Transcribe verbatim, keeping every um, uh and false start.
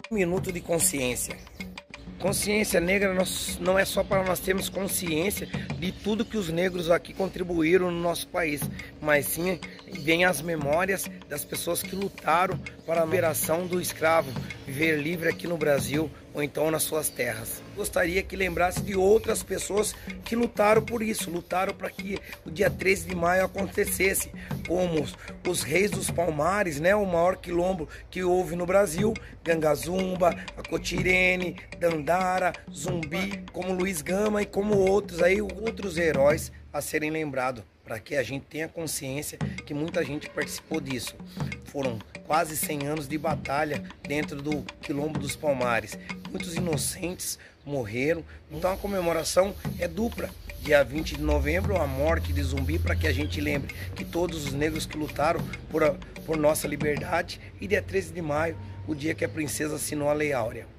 Um minuto de consciência. Consciência negra nós, não é só para nós termos consciência de tudo que os negros aqui contribuíram no nosso país, mas sim vem as memórias das pessoas que lutaram para a liberação do escravo, viver livre aqui no Brasil ou então nas suas terras. Gostaria que lembrasse de outras pessoas que lutaram por isso, lutaram para que o dia treze de maio acontecesse, como os, os reis dos Palmares, né, o maior quilombo que houve no Brasil, Gangazumba, Acotirene, Dandara, Zumbi, como Luiz Gama e como outros aí, outros heróis a serem lembrados, para que a gente tenha consciência que muita gente participou disso. Foram quase cem anos de batalha dentro do Quilombo dos Palmares. Muitos inocentes morreram, então a comemoração é dupla. Dia vinte de novembro, a morte de Zumbi, para que a gente lembre que todos os negros que lutaram por, a, por nossa liberdade. E dia treze de maio, o dia que a princesa assinou a Lei Áurea.